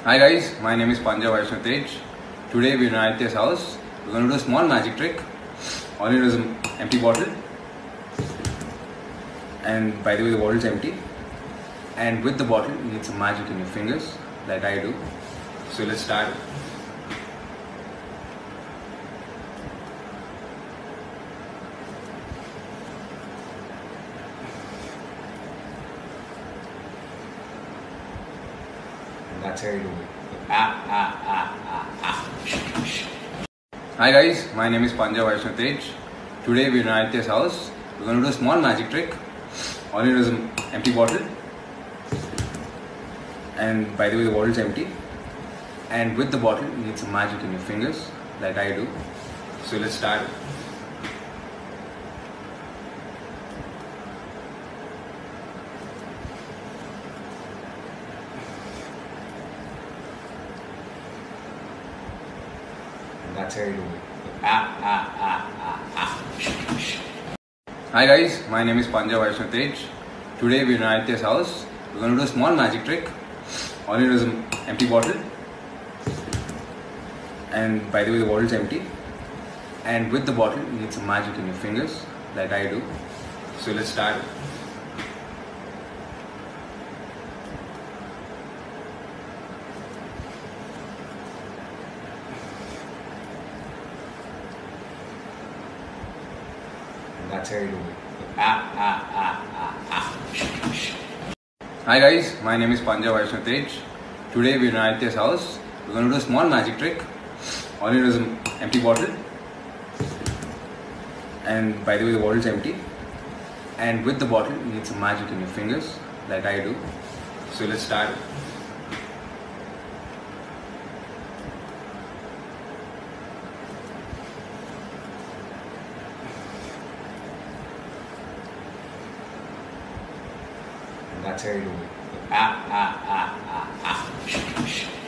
Hi guys, my name is Panja Vaishnav Tej. Today we're in Aditya's house. We're going to do a small magic trick. All you need is an empty bottle. And by the way, the bottle is empty. And with the bottle, you need some magic in your fingers, like I do. So let's start. That's how you do it. Hi guys, my name is Panja Vaishnav Tej. Today we're in Aditya's house. We're going to do a small magic trick. All you need is an empty bottle. And by the way, the bottle is empty. And with the bottle, you need some magic in your fingers, like I do. So let's start. That's how you do it. Hi guys, my name is Panja Vaishnav Tej. Today we're in Aditya's house. We're going to do a small magic trick. All you need is an empty bottle. And by the way, the bottle is empty. And with the bottle, you need some magic in your fingers, like I do. So let's start. That's how you do it. Hi guys, my name is Panja Vaishnav Tej. Today we're in Aditya's house. We're going to do a small magic trick. All you need is an empty bottle. And by the way, the bottle is empty. And with the bottle, you need some magic in your fingers, like I do. So let's start. That's how you do it.